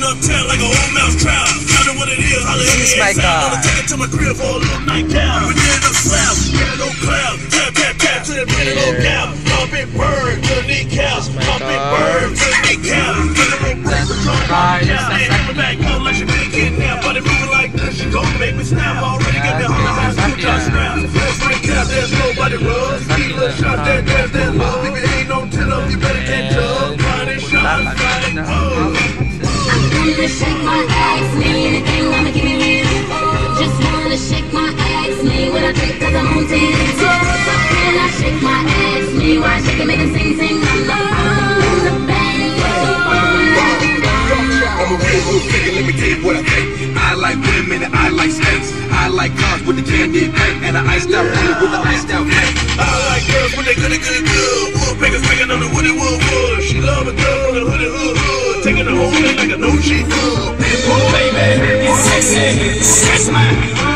running uptown like a old mouse trap. I know what it is. Holla at me inside. Wanna take it to my crib for a little nightcap. We did no slap, get no cloud. Tap, tap, tap to the pretty little gal. Pump it, burn to the kneecaps. Pump it, burn to the kneecaps. Federal break, we're trying to rock it out. Ain't coming back home like she been kidnapped. But it moving like this, she gon' make me snap. Already got me on the high school top strap. Let's break out, there's nobody rubs. Keyless shot, there's that love. If it ain't no till up, you better catch up. Friday shots, Friday hugs. I'm gonna shake my ass, me anything I'ma give me real. Just wanna shake my ass, me when I drink cause I'm on 10. When I shake my ass, me why I shake it, make it sing, sing. I'm the bang, I'm a real figure, let me tell you what I think. I like women and I like snakes. I like cars with the candy paint and an iced out wood with an iced out paint. I like girls when they good. Wood pickers picking on the woody wood. She love a girl from the hoodie hood. Taking the whole thing like a no cheat good. Baby, it's sexy, that's mine.